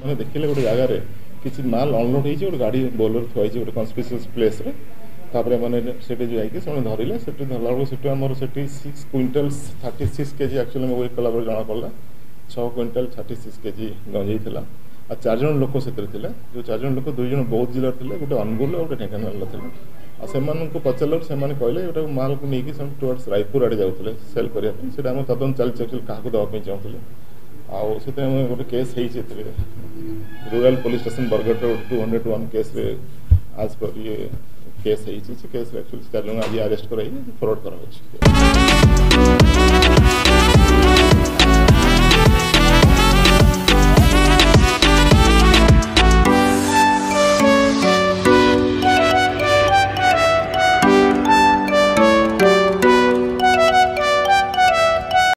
मैंने देखिले गोटे जगार किसी माल अनलोड हो गोटे गाड़ी बोलर थुआई गोटे कन्स्पिशियस प्लेस तापर मैंने जाकि से धरले से धरला बेलू से आमर से 6 क्विंटल 36 केजी एक्चुअली मैं वेट कला जना पड़ा 6 क्विंटल 36 केजी गंजेई था आ 4 जन लोक से जो 4 जन लोक 2 जन बौद्ध जिले थे गोटे अनुगुल और गोटे ढेंकानाल थे से पचार से कहले गोटे माल को लेकिन टुवर्ड्स रायपुर आड़े जाते सेल करने से तदन चलती एक्चुअली क्या देवाई चाहूँगे आते गोटे case rural police station Bargarh 201 case आज पर ये केस है केस एक्चुअली 4 जन आज अरेस्ट कर फरवर्ड कर।